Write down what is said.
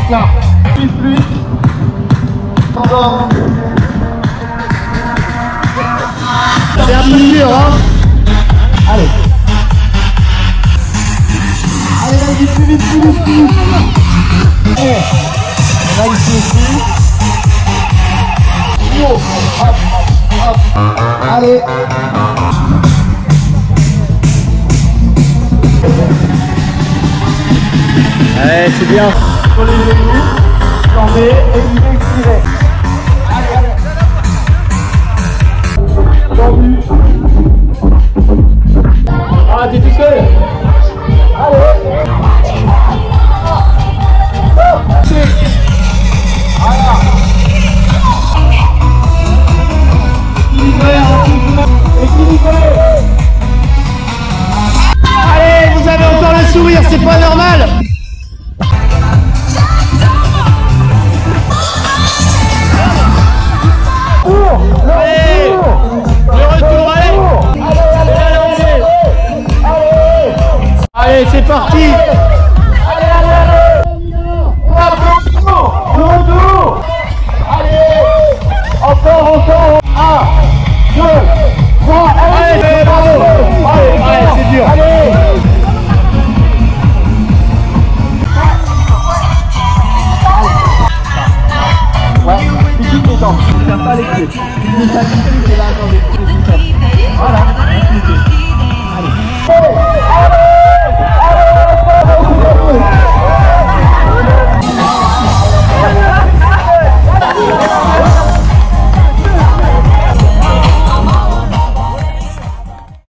là. Plus. Encore. C'est un peu dur, hein. Allez. Allez, vas-y, plus vite. Allez. Là, ici aussi. Hop. Allez. Allez, c'est bien. Sur les genoux, tendez et vous expirez. Allez. Tendu. Ah, t'es tout seul. Allez. Voilà. Équilibré. Allez, vous avez encore le sourire, c'est pas normal. Allez, c'est parti. Allez. Allez. Encore. 1, 2, 3. Allez, bravo. Allez, c'est dur. Allez. Ouais, pique les dents. Ne ferme pas les pieds. Voilà. Allez.